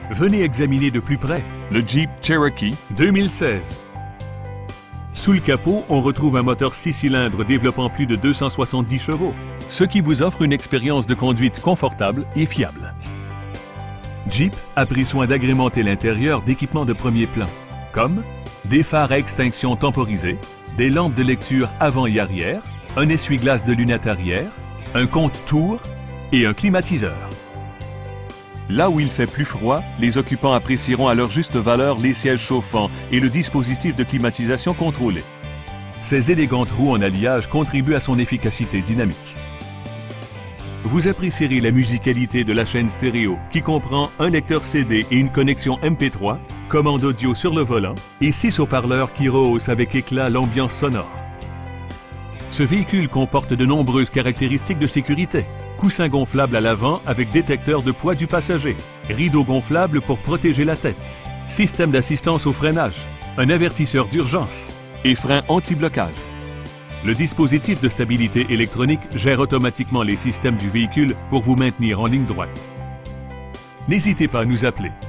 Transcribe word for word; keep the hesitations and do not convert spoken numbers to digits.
Venez examiner de plus près le Jeep Cherokee deux mille seize. Sous le capot, on retrouve un moteur six cylindres développant plus de deux cent soixante-dix chevaux, ce qui vous offre une expérience de conduite confortable et fiable. Jeep a pris soin d'agrémenter l'intérieur d'équipements de premier plan, comme des phares à extinction temporisés, des lampes de lecture avant et arrière, un essuie-glace de lunettes arrière, un compte-tours et un climatiseur. Là où il fait plus froid, les occupants apprécieront à leur juste valeur les sièges chauffants et le dispositif de climatisation contrôlé. Ces élégantes roues en alliage contribuent à son efficacité dynamique. Vous apprécierez la musicalité de la chaîne stéréo qui comprend un lecteur C D et une connexion M P trois, commande audio sur le volant et six haut-parleurs qui rehaussent avec éclat l'ambiance sonore. Ce véhicule comporte de nombreuses caractéristiques de sécurité. Coussin gonflable à l'avant avec détecteur de poids du passager, rideau gonflable pour protéger la tête, système d'assistance au freinage, un avertisseur d'urgence et frein anti-blocage. Le dispositif de stabilité électronique gère automatiquement les systèmes du véhicule pour vous maintenir en ligne droite. N'hésitez pas à nous appeler.